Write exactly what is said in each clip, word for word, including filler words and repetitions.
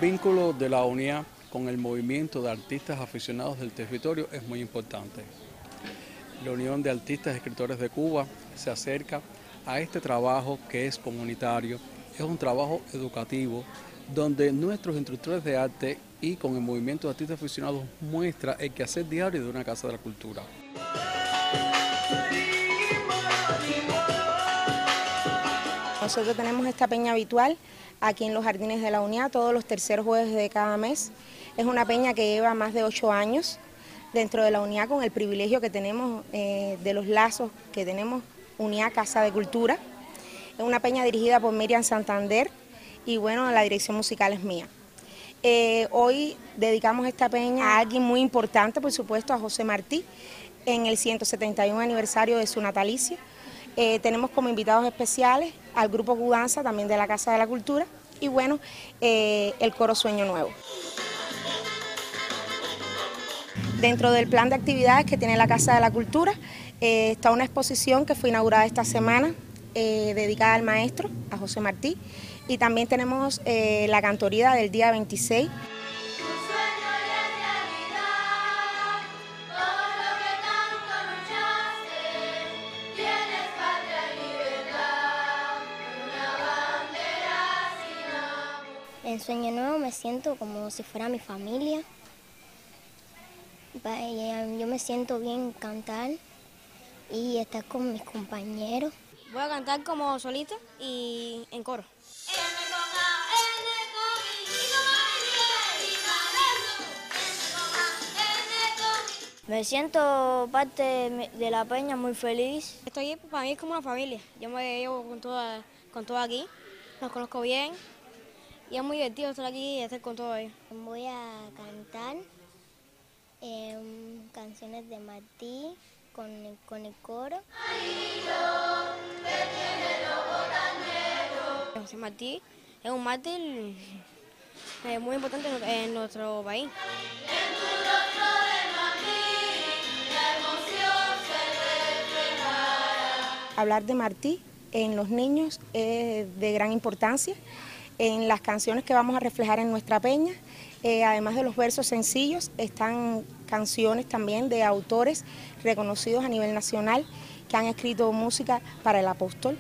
vínculo de la UNIA con el movimiento de artistas aficionados del territorio es muy importante. La Unión de Artistas y Escritores de Cuba se acerca a este trabajo que es comunitario, es un trabajo educativo donde nuestros instructores de arte y con el movimiento de artistas aficionados muestra el quehacer diario de una casa de la cultura. Nosotros tenemos esta peña habitual aquí en los Jardines de la UNIA todos los terceros jueves de cada mes. Es una peña que lleva más de ocho años dentro de la UNIA con el privilegio que tenemos eh, de los lazos que tenemos UNIA Casa de Cultura. Es una peña dirigida por Miriam Santander y bueno, la dirección musical es mía. Eh, hoy dedicamos esta peña a alguien muy importante, por supuesto, a José Martí, en el ciento setenta y uno aniversario de su natalicio. Eh, tenemos como invitados especiales al grupo Cudanza, también de la Casa de la Cultura, y bueno, eh, el coro Sueño Nuevo. Dentro del plan de actividades que tiene la Casa de la Cultura eh, está una exposición que fue inaugurada esta semana, eh, dedicada al maestro, a José Martí, y también tenemos eh, la cantoría del día veintiséis. En Sueño Nuevo me siento como si fuera mi familia. Yo me siento bien cantar y estar con mis compañeros. Voy a cantar como solista y en coro. Me siento parte de la peña, muy feliz. Estoy para mí es como una familia. Yo me llevo con toda, con todo aquí, los conozco bien y es muy divertido estar aquí y estar con todo ellos. Voy a cantar eh, canciones de Martí con el, con el coro. José Martí es un mártir eh, muy importante en nuestro país. Hablar de Martí en los niños es de gran importancia. En las canciones que vamos a reflejar en nuestra peña, eh, además de los versos sencillos, están canciones también de autores reconocidos a nivel nacional que han escrito música para el apóstol.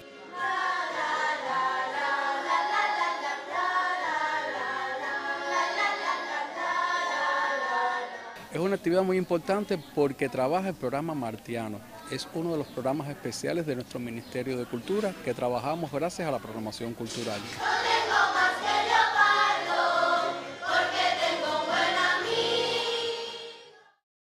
Es una actividad muy importante porque trabaja el programa Martiano. Es uno de los programas especiales de nuestro Ministerio de Cultura que trabajamos gracias a la programación cultural.